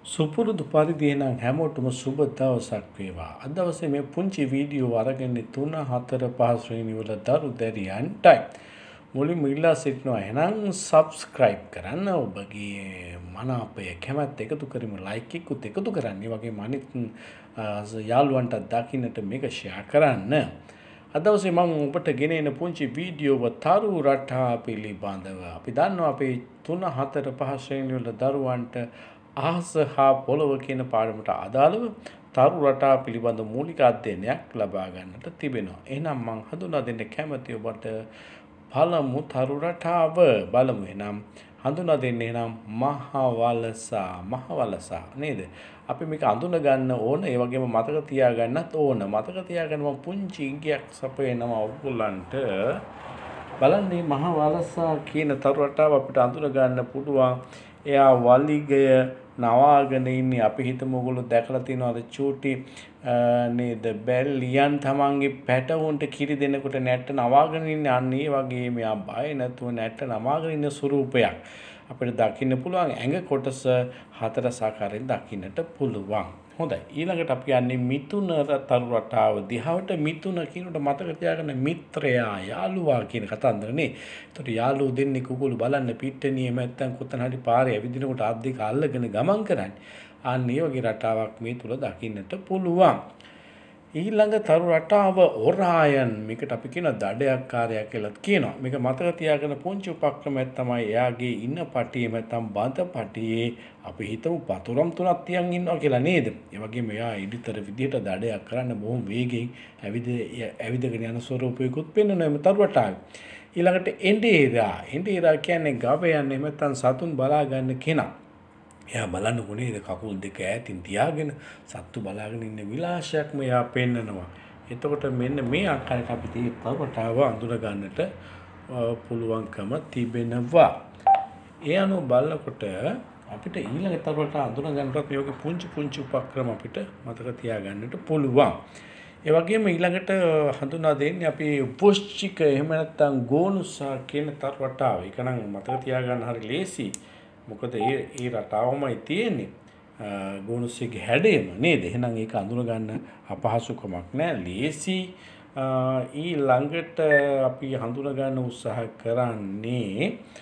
සුපුරුදු පරිදි එනම් හැමෝටම සුබ දවසක් වේවා. අද දවසේ මේ පුංචි වීඩියෝ අරගෙන 3 4 5 ශ්‍රේණි වල දරු දැරියන්ටයි. මුලින්ම ඉල්ලා සිටිනවා එහෙනම් subscribe කරන්න. ඔබගේ මනාපය කැමැත්ත එකතු කරමු, like එකකුත් එකතු කරන්න. ඒ වගේම අනිත් යාළුවන්ට දකින්නට මේක share කරන්න. අද දවසේ මම ඔබට ගෙනෙන පුංචි වීඩියෝව තරු රටා පිළිබඳව. අපි දන්නවා අපේ 3 4 5 ශ්‍රේණි වල දරුවන්ට අහස හා පොළොව කියන පාඩමට අදාළව තරු රටා පිළිබඳ මූලික අධ්‍යයනයක් ලබා ගන්නට තිබෙනවා. එහෙනම් මම හඳුනා දෙන්න කැමැති ඔබට පළමු තරු රටාව බලමු. එහෙනම් හඳුනා දෙන්නේ නම් මහවලසා නේද? අපි මේක අඳුන ගන්න ඕන, ඒ වගේම මතක තියා ගන්නත් ඕන. මතක තියාගන්න මම පුංචි ඉඟියක් සපයනවා ඔයගොල්ලන්ට. බලන්න මේ මහවලසා කියන තරු රටාව අපිට අඳුන ගන්න පුළුවන්. එයා වලිගය නවාගෙන ඉන්නේ. අපි හිතමු ඔයගොල්ලෝ දැකලා තියෙනවද චූටි නේද බැල්ලියන් තමන්ගේ පැටවුන්ට කිරි දෙනකොට නැට්ට නවාගෙන ඉන්නේ. අන්න ඒ වගේ මෙයා බය නැතුව නැට්ට නවාගෙන ඉන්න ස්වරූපයක් අපිට දකින්න පුළුවන්. ඇඟ කොටස 4 ආකාරයෙන් දකින්නට පුළුවන්. හොඳයි. ඊළඟට අපි යන්නේ මිතුන තරු රටාව දිහාවට. මිතුන කියනකොට මතක තියාගන්න මිත්‍රයා, යාළුවා කියන කතන්දරනේ. ඒතකොට යාළුවෝ දෙන්නේ කුකුළු බලන්න පිට්ටනියේ නැත්තම් කොතන හරි පාරේ ඇවිදිනකොට අත් දෙක අල්ලගෙන ගමන් කරන්නේ. අන්න ඒ වගේ රටාවක් මේ තුල දකින්නට පුළුවන්. ඊළඟ තරු රටාව ඔරායන්. මේකට අපි කියන දඩයක්කාරයා කියලාත් කියනවා. මේක මතක තියාගන්න පුංචි උපක්‍රමයක් තමයි එයාගේ ඉන්න පටියේ නැත්තම් බඳ පටියේ අපි හිතමු පතුරම් තුනක් තියන් ඉන්නවා කියලා නේද? ඒ වගේම එයා ඉදිතර විදියට දඩයක් කරන්න බොහොම වේගෙන් ඇවිදගෙන යන ස්වරූපයකුත් පෙන්වනවා මේ තරු රටාවේ. ඊළඟට එඬේරා කියන්නේ ගවයන් නැත්තම් සතුන් බලා ගන්න කෙනා. එයා බලන්නකො නේද කකුල් දෙක ඈතින් තියාගෙන සත්තු බලාගෙන ඉන්න විලාසයක්ම එයා පෙන්නනවා. එතකොට මෙන්න මේ ආකාරයට අපි තේ තරු රටාව අඳුන ගන්නට පුළුවන්කම තිබෙනවා. ඒ අනුව බලනකොට අපිට ඊළඟ තරු රටාව අඳුන ගන්නට මේ වගේ පුංචි උපක්‍රම අපිට මතක තියාගන්නට පුළුවන්. ඒ වගේම ඊළඟට හඳුනා දෙන්නේ අපි වෘශ්චික එහෙම නැත්නම් ගෝනුසා කියන තරු රටාව. ඒක නම් මතක තියාගන්න හරි ලේසි. මොකද ඒ රටාවමයි තියෙන්නේ ගෝනුස්සේගේ හැඩයම නේද? එහෙනම් ඒක අඳුන ගන්න අපහසුකමක් නෑ, ලේසි. ඊළඟට අපි හඳුන ගන්න උත්සාහ කරන්නේ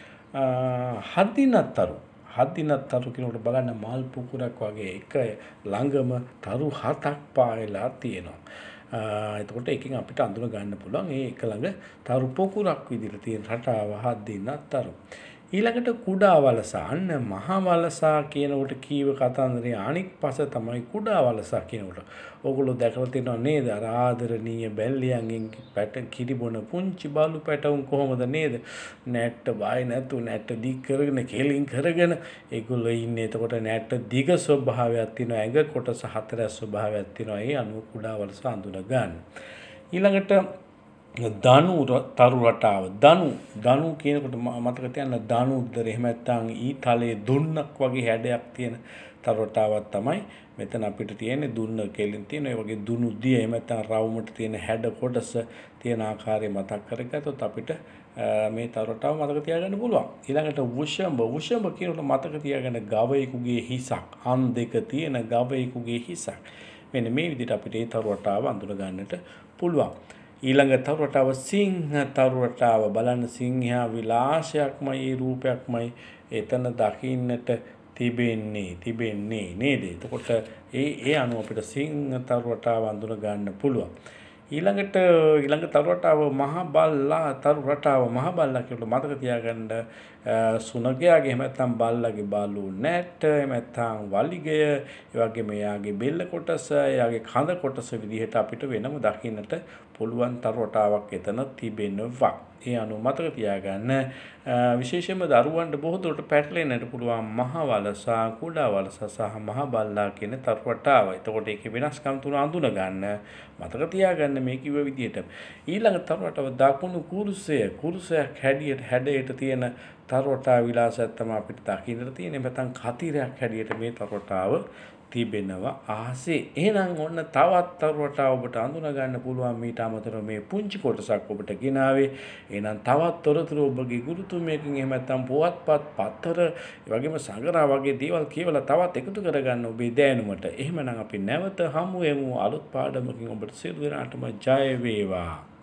හදිනතරු කියනකොට බලන්න මල් පුකුරක් වගේ එක ළඟම තරු 7ක් පායලා තියෙනවා. එතකොට එකකින් අපිට අඳුන ගන්න පුළුවන් මේ එක ළඟ තරු පොකුරක් විදිහට තියෙන රටාව හදිනතරු. ඊළඟට කුඩා වලසා. අන්න මහා වලසා කියනකොට කීව කතන්දරේ අනික් පස තමයි කුඩා වලසා කියනකොට. ඕගොල්ලෝ දැකලා තියෙනව නේද? අර ආදරණීය බැල්ලියන්ගෙන් කිරි බොන පුංචි බලු පැටවුන් කොහොමද නේද? නැට්ට බය නැතු නැට්ට දික් කරගෙන කෙලින් කරගෙන ඒගොල්ලෝ ඉන්නේ. එතකොට නැට්ට දිග ස්වභාවයක් තියෙනවා. ඇඟ කොටස 4 ස්වභාවයක් තියෙනවා. ඒ අනුව කුඩා වලසා අඳුන ගන්න. ඊළඟට දනු තරු රටාව. දනු කියනකොට මතක තියන්න දනුද්දර එහෙම නැත්නම් ඊතලයේ දුන්නක් වගේ හැඩයක් තියෙන තරු රටාවක් තමයි මෙතන අපිට තියෙන්නේ. දුන්න කෙලින් තියෙන ඒ වගේ දුනු දිය එහෙම නැත්නම් රවුමට තියෙන හැඩ කොටස තියෙන ආකාරය මතක් කරගත්තොත් අපිට මේ තරු රටාව මතක තියාගන්න පුළුවන්. ඊළඟට වෘෂභ කියනකොට මතක තියාගන්න ගවයෙකුගේ හිසක්, අන් දෙක තියෙන ගවයෙකුගේ හිසක්. මෙන්න මේ විදිහට අපිට මේ තරු රටාව අඳුන ගන්නට පුළුවන්. ඊළඟ තරු රටාව සිංහ තරු රටාව. බලන්න සිංහයා විලාසයක්මයි රූපයක්මයි එතන දකින්නට තිබෙන්නේ නේද? එතකොට ඒ අනුව අපිට සිංහ තරු රටාව අඳුන ගන්න පුළුවන්. ඊළඟ තරු රටාව මහ බල්ලා තරු රටාව. මහ බල්ලා කියනකොට මතක තියාගන්න සුනගයාගේ එහෙම නැත්නම් බල්ලාගේ බලු නැට්ට එහෙම නැත්නම් වලිගය, ඒ වගේම එයාගේ බෙල්ල කොටස, එයාගේ කඳ කොටස විදිහට අපිට වෙනම දකින්නට පුළුවන් තරු රටාවක් එතන තිබෙනවා. ඒ අනුව මතක තියාගන්න විශේෂයෙන්ම දරුවන්ට බොහෝ දුරට පැටලෙන්නට පුළුවන් මහ වලසා, කුඩා වලසා සහ මහ බල්ලා කියන තරු රටාව. එතකොට ඒකේ වෙනස්කම් තුන අඳුන ගන්න මතක තියාගන්න මේ කිව්ව විදිහට. ඊළඟ තරු රටාව දකුණු කුරුසයක් හැඩයට තියෙන තරු රටාව විලාසයක් තමයි අපිට දකින්නට තියෙන්නේ. නැත්නම් කතිරයක් හැඩයට මේ තරු රටාව තිබෙනවා ආසේ. එහෙනම් ඔන්න තවත් තරුවට ඔබට අඳුන ගන්න පුළුවන් මීට අමතරව මේ පුංචි කොටසක් ඔබට ගෙනාවේ. එහෙනම් තවත් තොරතුරු ඔබගේ ගුරුතුමියකින් එහෙම නැත්නම් පුවත්පත් පත්තර ඒ වගේම සඟරා වගේ දේවල් කියවලා තවත් එකතු කරගන්න ඔබේ දැනුමට. එහෙමනම් අපි නැවත හමු වෙමු අලුත් පාඩමකින්. ඔබට සියලු දෙනාටම ජය වේවා.